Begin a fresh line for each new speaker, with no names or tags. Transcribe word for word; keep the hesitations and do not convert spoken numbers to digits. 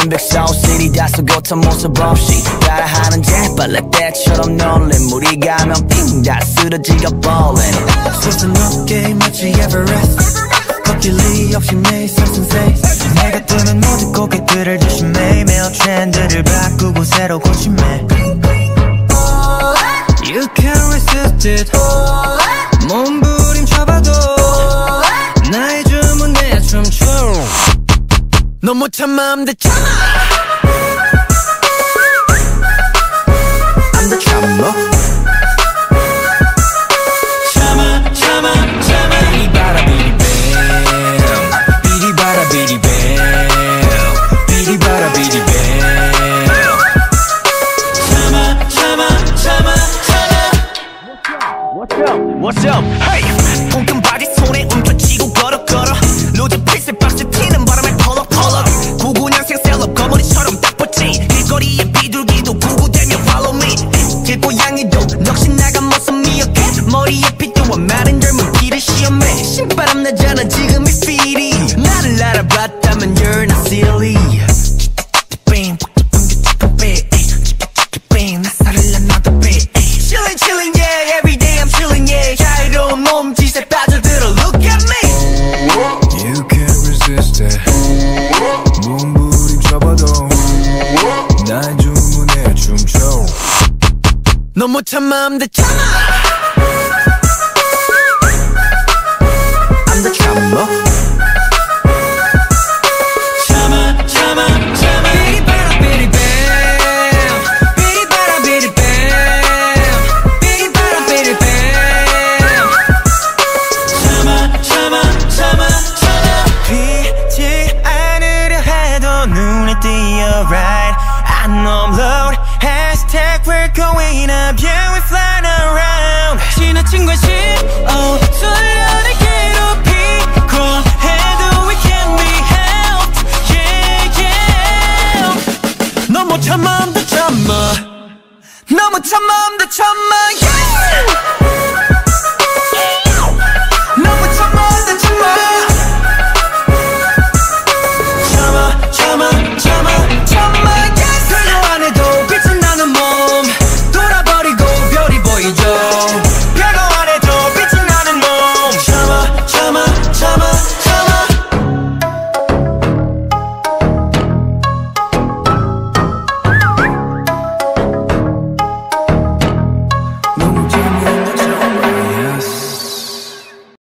완벽성 시리 다소곳한 모습 없이 따라하는 재빨래 때처럼 놀림 물이 가면 핑 다 쓰러지가 ballin'
솟은 어깨 마치 에버레스트 걷길이 없이 매일 서슴세 내가 뜨는 모든 고객들을 조심해 매일 트렌드를 바꾸고 새로 고침해 You can't resist it 몸부림쳐봐도 나의 주문에 춤춰 넌 못 참아 I'm the 참아 I'm the 참아 참아 참아 참아 비리바라 비리뱀 비리바라 비리뱀 비리바라 비리뱀 참아 참아 참아 참아 What's up? What's up? Hey! 꽁금 바지 손에 움켜쥐고 걸어 걸어 로즈 핏을 박스 튀는 바람에 펄럭펄럭 구구년생 셀럽 거머리처럼 딱 붙지 길거리에 비둘기도 구구대며 follow me 길고양이도 넋이 나간 모습 미역해 머리에 핏도와 마른 젊은 피를 시험해 신바람 나잖아 지금 이 필이 나를 알아봤다면 you're not silly Chillin' chillin' yeah every day I'm chillin' yeah 자유로운 몸짓에 빠져들어 look at me You can't resist it 몸부림쳐봐도 날 주문해 춤춰 넌 못 참아 I'm the 참아 I'm the 참아 참아 참아 참아 비리바라 비리뱀 비리바라 비리뱀 비리바라 비리뱀 참아 참아 참아 참아 피지 않으려 해도 눈에 띄어 right I know I'm loud Hashtag we're going up yeah we flying around 지나친 관심 oh 소련을 괴롭히고 해도 we can be helped yeah yeah 너 못 참아 I'm the 참아 너 못 참아 I'm the 참아 yeah